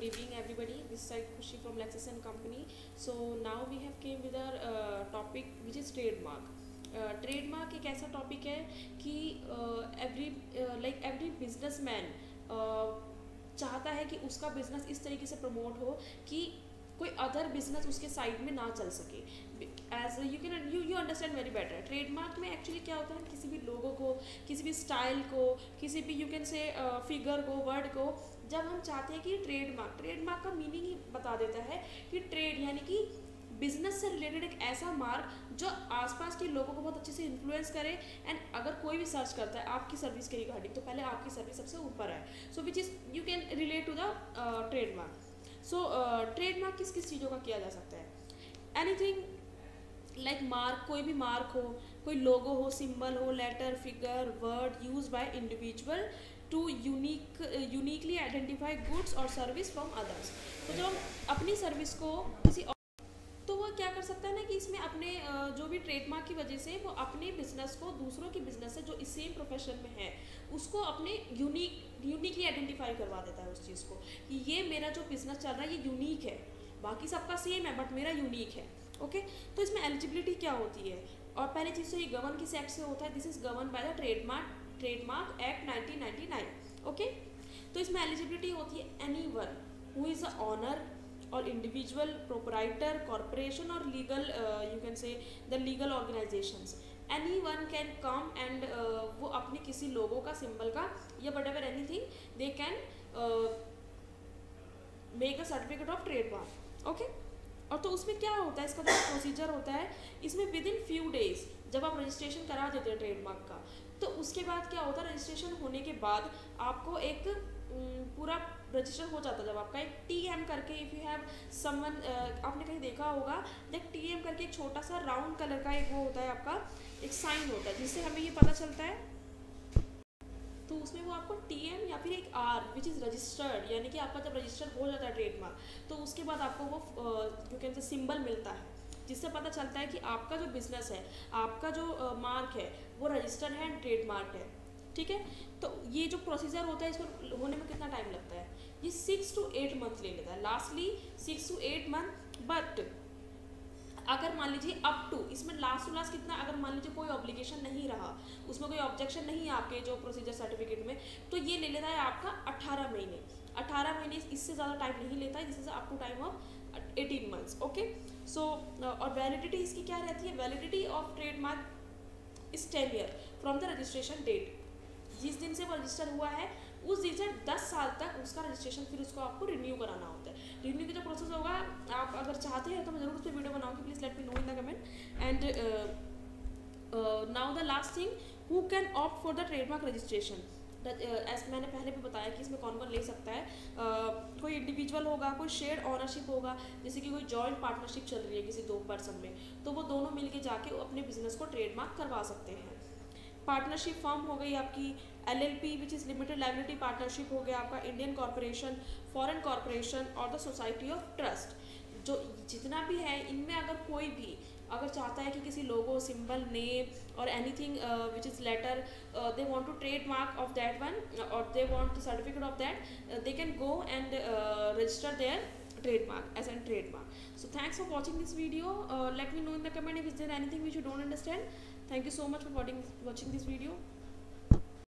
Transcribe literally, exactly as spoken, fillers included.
evening everybody, this side Khushi from Lexus and Company. So now we have came with our uh, topic which is trademark. Trademark uh, एक ऐसा topic है कि every like every businessman चाहता है कि उसका business इस तरीके से प्रमोट हो कि कोई अदर बिजनेस उसके साइड में ना चल सके. As you can you you understand very better. Trademark में एक्चुअली क्या होता है, किसी भी लोगो को, किसी भी स्टाइल को, किसी भी यू कैन से फिगर को, वर्ड को, जब हम चाहते हैं कि ट्रेडमार्क ट्रेडमार्क का मीनिंग ही बता देता है कि ट्रेड यानी कि बिजनेस से रिलेटेड एक ऐसा मार्क जो आसपास के लोगों को बहुत अच्छे से इन्फ्लुएंस करे. एंड अगर कोई भी सर्च करता है आपकी सर्विस के रिगार्डिंग तो पहले आपकी सर्विस सबसे ऊपर है. So which is you can relate to the trademark. So trademark किस किस चीज़ों का किया जा सकता है. एनीथिंग लाइक मार्क, कोई भी मार्क हो, कोई लोगो हो, सिंबल हो, letter, figure, word use by individual to unique uniquely identify goods और सर्विस फ्रॉम अदर्स. तो जब हम अपनी सर्विस को किसी तो वो क्या कर सकता है ना कि इसमें अपने जो भी ट्रेडमार्क की वजह से वो अपने बिजनेस को दूसरों के बिजनेस से जो इस सेम प्रोफेशन में है उसको अपने यूनिक यूनिकली आइडेंटिफाई करवा देता है उस चीज़ को कि ये मेरा जो बिजनेस चल रहा है ये यूनिक है, बाकी सबका सेम है बट मेरा यूनिक है. ओके, तो इसमें एलिजिबिलिटी क्या होती है. और पहली चीज़ तो ये गवर्न किस एक्ट से होता है. This is govern by the trademark trademark act nineteen ninety nine. Okay, तो इसमें एलिजिबिलिटी होती है anyone who is a owner और इंडिविजुअल, प्रोपराइटर, कॉर्पोरेशन और legal you can say the legal organisations. Anyone can come and वो अपने किसी लोगों का, सिंबल का या whatever anything they can make a certificate of trademark. Okay, और तो उसमें क्या होता है, इसका जो प्रोसीजर होता है इसमें विद इन फ्यू डेज जब आप रजिस्ट्रेशन करा देते हैं ट्रेडमार्क का, तो उसके बाद क्या होता है, रजिस्ट्रेशन होने के बाद आपको एक पूरा रजिस्टर हो जाता है. जब आपका एक टी एम करके, इफ़ यू हैव समवन, आपने कहीं देखा होगा, देख टी एम करके एक छोटा सा राउंड कलर का एक वो होता है, आपका एक साइन होता है जिससे हमें ये पता चलता है. तो उसमें वो आपको टी एम या फिर एक आर विच इज़ रजिस्टर्ड, यानी कि आपका जब रजिस्टर हो जाता है ट्रेडमार्क तो उसके बाद आपको वो यू कैन से सिंबल मिलता है जिससे पता चलता है कि आपका जो बिजनेस है, आपका जो मार्क है वो रजिस्टर्ड है एंड ट्रेडमार्क है. ठीक है, तो ये जो प्रोसीजर होता है इसको होने में कितना टाइम लगता है, ये सिक्स टू एट मंथ ले लेता है. Lastly six to eight month. But अगर मान लीजिए अप टू, इसमें लास्ट टू लास्ट कितना, अगर मान लीजिए कोई ऑब्लिगेशन नहीं रहा, उसमें कोई ऑब्जेक्शन नहीं है आपके जो प्रोसीजर सर्टिफिकेट में, तो ये ले लेता है आपका अट्ठारह महीने. अट्ठारह महीने इससे ज़्यादा टाइम नहीं लेता है, जिससे up to time of eighteen months. Okay, so और वैलिडिटी इसकी क्या रहती है, validity of trademark is ten year from the registration date. जिस दिन से वो रजिस्टर हुआ है उस दिन से दस साल तक उसका रजिस्ट्रेशन फिर उसको आपको रिन्यू कराना होता है. रिन्यू का जो प्रोसेस होगा, आप अगर चाहते हैं तो मैं ज़रूर उस पर वीडियो बनाऊंगी, please let me know in the comment. And now the last thing, who can opt for the trademark registration. As मैंने पहले भी बताया कि इसमें कौन कौन ले सकता है. uh, कोई इंडिविजुअल होगा, कोई शेयर ऑनरशिप होगा, जैसे कि कोई जॉइंट पार्टनरशिप चल रही है किसी दो पर्सन में, तो वो दोनों मिलके जाके अपने बिजनेस को ट्रेडमार्क करवा सकते हैं. पार्टनरशिप फर्म हो गई आपकी LLP which is limited liability partnership हो गया आपका, इंडियन कॉर्पोरेशन, फॉरेन कॉर्पोरेशन और द सोसाइटी ऑफ ट्रस्ट. जो जितना भी है इनमें अगर कोई भी अगर चाहता है कि किसी लोगो, सिंबल, नेम और anything which is letter they want to trademark of that one और they want certificate of that, they can go and register there trademark as a trademark. So thanks for watching this video. Uh, let me know in the comment if is there anything which you don't understand. Thank you so much for watching watching this video.